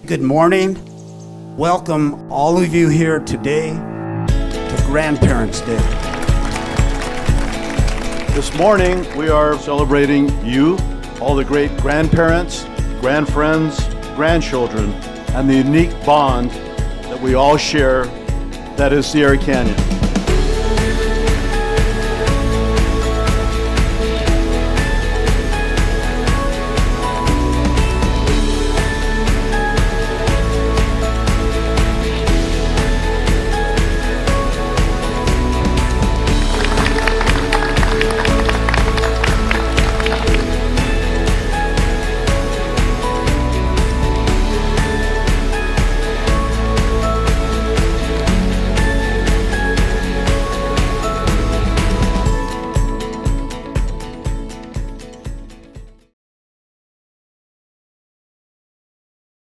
Good morning. Welcome all of you here today to Grandparents' Day. This morning we are celebrating you, all the great grandparents, grandfriends, grandchildren, and the unique bond that we all share, that is Sierra Canyon.